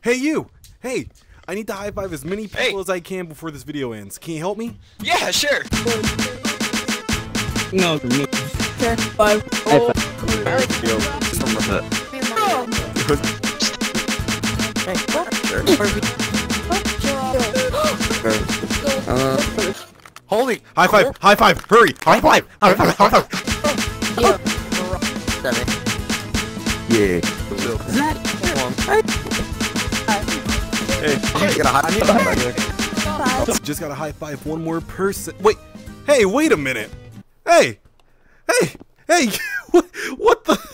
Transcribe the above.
Hey, you! Hey! I need to high five as many people as I can before this video ends. Can you help me? Yeah, sure. No. Okay. Five. Oh. Holy! High five! High five! Hurry! High five! High five! High five! Yeah. Hey, you got a high five. Just gotta high five one more person. Wait! Hey, wait a minute! Hey! Hey! Hey! What the?